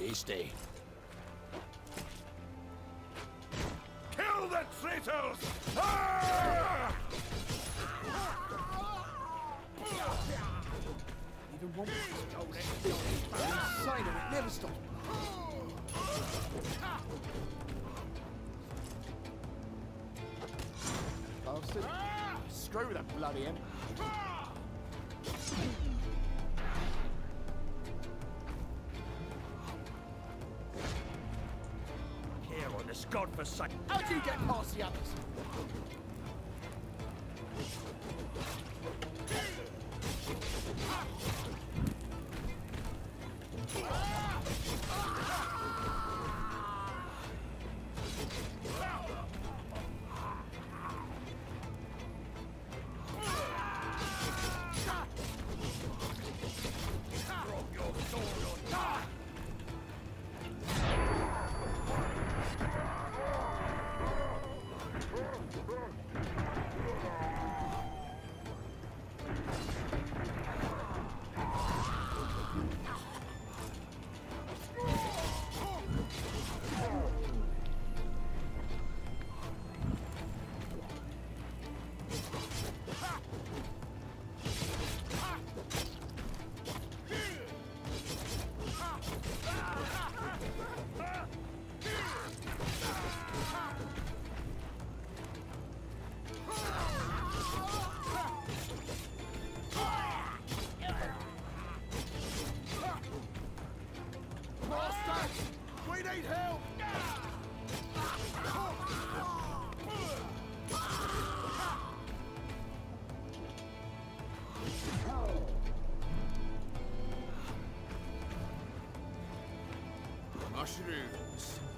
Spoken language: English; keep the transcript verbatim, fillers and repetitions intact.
tasty. Kill the traitors! Ah! Even one gold inside of it never stops. Bastard. Screw that bloody end. Here on this godforsaken. How do you get past the others? Drop your sword or die! We need help! Mushrooms.